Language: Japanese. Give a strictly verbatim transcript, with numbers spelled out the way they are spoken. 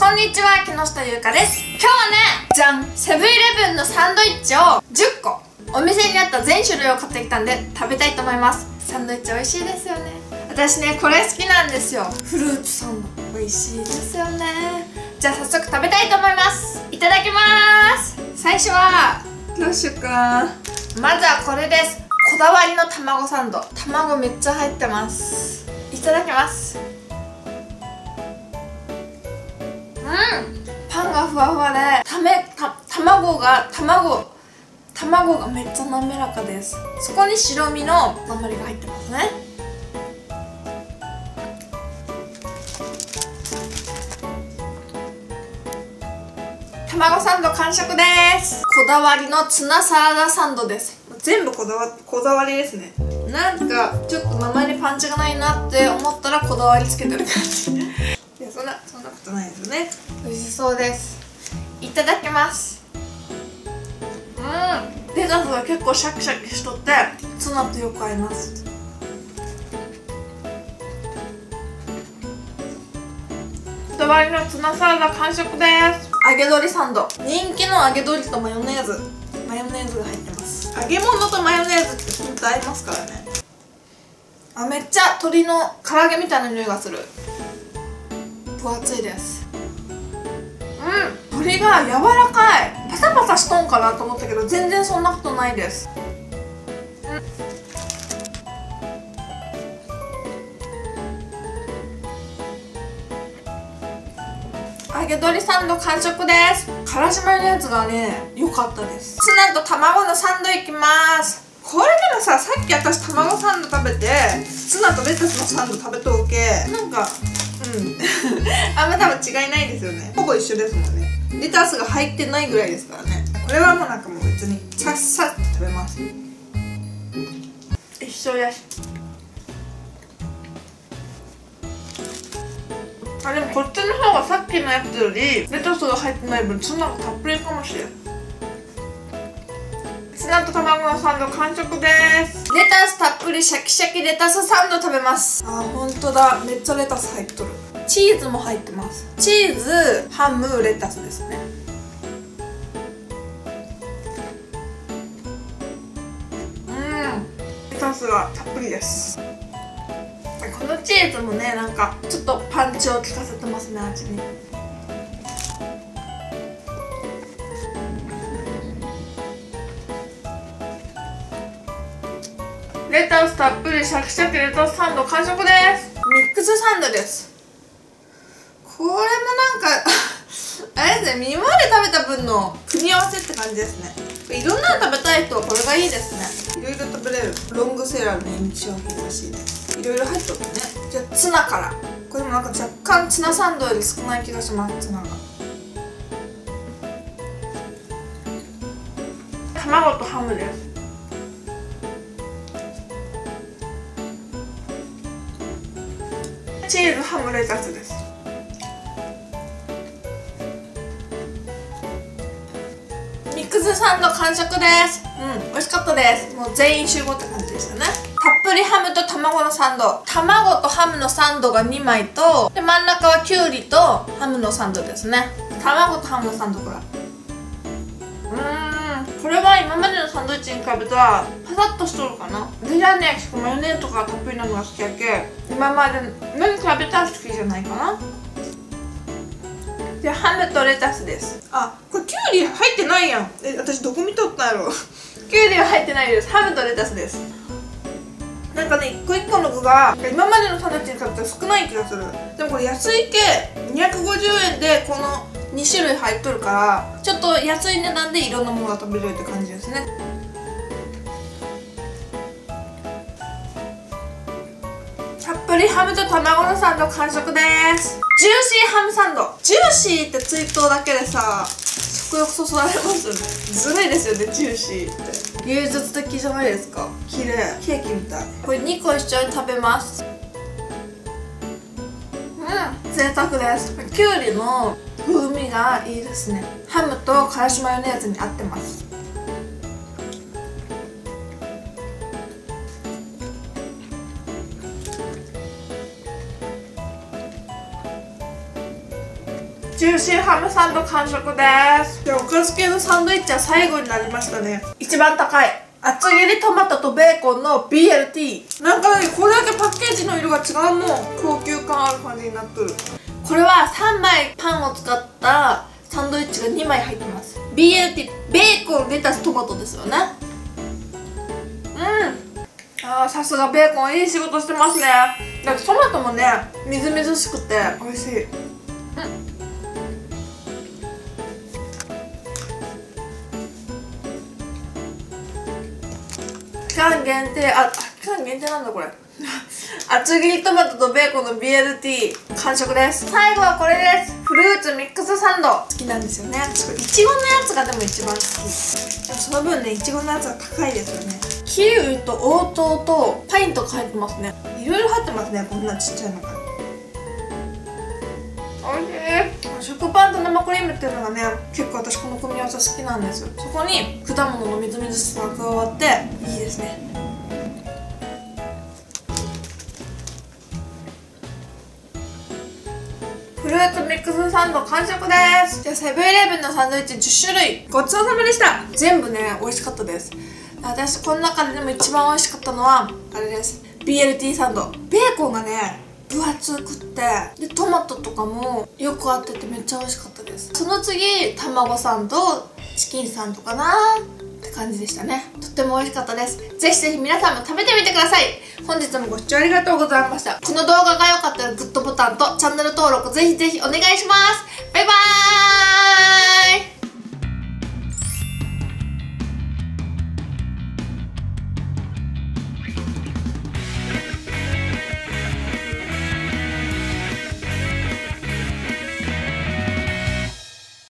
こんにちは、木下ゆうかです。今日はね、じゃん、セブンイレブンのサンドイッチをじゅっこお店にあった全種類を買ってきたんで食べたいと思います。サンドイッチ美味しいですよね。私ね、これ好きなんですよ。フルーツサンド美味しいですよね。じゃあ早速食べたいと思います。いただきます。最初はどうしようかな。まずはこれです。こだわりの卵サンド。卵めっちゃ入ってます。いただきます。うん、パンがふわふわで、ためた卵が卵卵がめっちゃ滑らかです。そこに白身の鉛が入ってますね。卵サンド完食です。こだわりのツナサラダサンドです。全部こだわこだわりですね。なんかちょっと鉛パンチがないなって思ったらこだわりつけてる感じ。いや、そんなそんなことないですよね。美味しそうです。いただきます。うん、レタスが結構シャキシャキしとってツナとよく合います。こだわりのツナサラダ完食です。揚げ鶏サンド、人気の揚げ鶏とマヨネーズマヨネーズが入ってます。揚げ物とマヨネーズって本当合いますからね。あ、めっちゃ鶏の唐揚げみたいな匂いがする。分厚いです。うん、鶏が柔らかい。パサパサしとんかなと思ったけど全然そんなことないです。揚げ鶏サンド完食です。からしマヨネーズがね、良かったです。ツナと卵のサンドいきます。これでもさ、さっき私卵サンド食べてツナとレタスのサンド食べとうけ、なんかうんあんま多分違いないですよね。ほぼ一緒ですもんね。レタスが入ってないぐらいですからね。これはもうなんかもう別にさっさっと食べます。一緒です。あ、でもこっちの方がさっきのやつよりレタスが入ってない分ツナがたっぷりかもしれん。ツナと卵のサンド完食です。レタスたっぷりシャキシャキレタスサンド食べます。あ、ほんとだ、めっちゃレタス入っとる。チーズも入ってます。チーズ、ハム、レタスですね。うん、レタスがたっぷりです。このチーズもね、なんかちょっとパンチを効かせてますね、味に。レタスたっぷりシャキシャキレタスサンド完食です。ミックスサンドです。これもなんかあれですね、今まで食べた分の組み合わせって感じですね。いろんなの食べたい人はこれがいいですね。いろいろ食べれるロングセラーの人気商品らしいです。いろいろ入っとるね。じゃあツナから。これもなんか若干ツナサンドより少ない気がします。ツナが卵とハムです。チーズ、ハム、レタスです。ミックスサンド完食です。うん、美味しかったです。もう全員集合って感じでしたね。たっぷりハムと卵のサンド。卵とハムのサンドがにまいと、で真ん中はキュウリとハムのサンドですね。卵とハムのサンドから。うーん、これは今までのサンドイッチに比べたらパサッとしとるかな。私はね、結構マヨネーズとかたっぷりなのが好きやけ、今までのに比べたら好きじゃないかな。で、ハムとレタスです。あ、これキュウリ入ってないやん。え、私どこ見とったんやろキュウリは入ってないです。ハムとレタスです。なんかね、一個一個の具が今までのサンドイッチに比べたら少ない気がする。でもこれ安い系にひゃくごじゅうえんでこのにしゅるい入っとるから、ちょっと安い値段でいろんなものが食べれるって感じですね。たっぷりハムと卵のサンド完食です。ジューシーハムサンド。ジューシーって追悼だけでさ、食欲そそられますよね。ずるいですよね、ジューシーって。芸術的じゃないですか。綺麗、ケーキみたい。これにこ一緒に食べます。うん、贅沢です。きゅうりの風味がいいですね。ハムとからしマヨネーズに合ってます。ジ中心ハムサンド完食です。でおかず系のサンドイッチは最後になりましたね。一番高い厚切りトマトとベーコンの ビーエルティー。 なんかねこれだけパッケージの色が違うもん。高級感ある感じになってる。これはさんまいパンを使ったサンドイッチがにまい入ってます。 ビーエルティー ベーコン、レタス、トマトですよね。うん、あーさすがベーコンいい仕事してますね。だってトマトもねみずみずしくて美味しい。期間限定、あ、期間限定なんだこれ厚切りトマトとベーコンの ビーエルティー 完食です。最後はこれです。フルーツミックスサンド好きなんですよね。いちごのやつがでも一番好き。でもその分ねいちごのやつが高いですよね。キウイと黄桃とパインとか入ってますね。いろいろ入ってますね、こんなちっちゃいのが。おいしい。食パンと生クリームっていうのがね結構私この組み合わせ好きなんですよ。そこに果物のみずみずしさが加わっていいですね。フルーツミックスサンド完食です。じゃあセブンイレブンのサンドイッチじゅっしゅるいごちそうさまでした。全部ね美味しかったです。私この中ででも一番美味しかったのはあれです。 ビーエルティー サンド。ベーコンがね分厚くってでトマトとかもよく合っててめっちゃ美味しかったです。その次卵サンド、チキンサンドかなって感じでしたね。とっても美味しかったです。ぜひぜひ皆さんも食べてみてください。本日もご視聴ありがとうございました。この動画が良かったらグッドボタンとチャンネル登録ぜひぜひお願いします。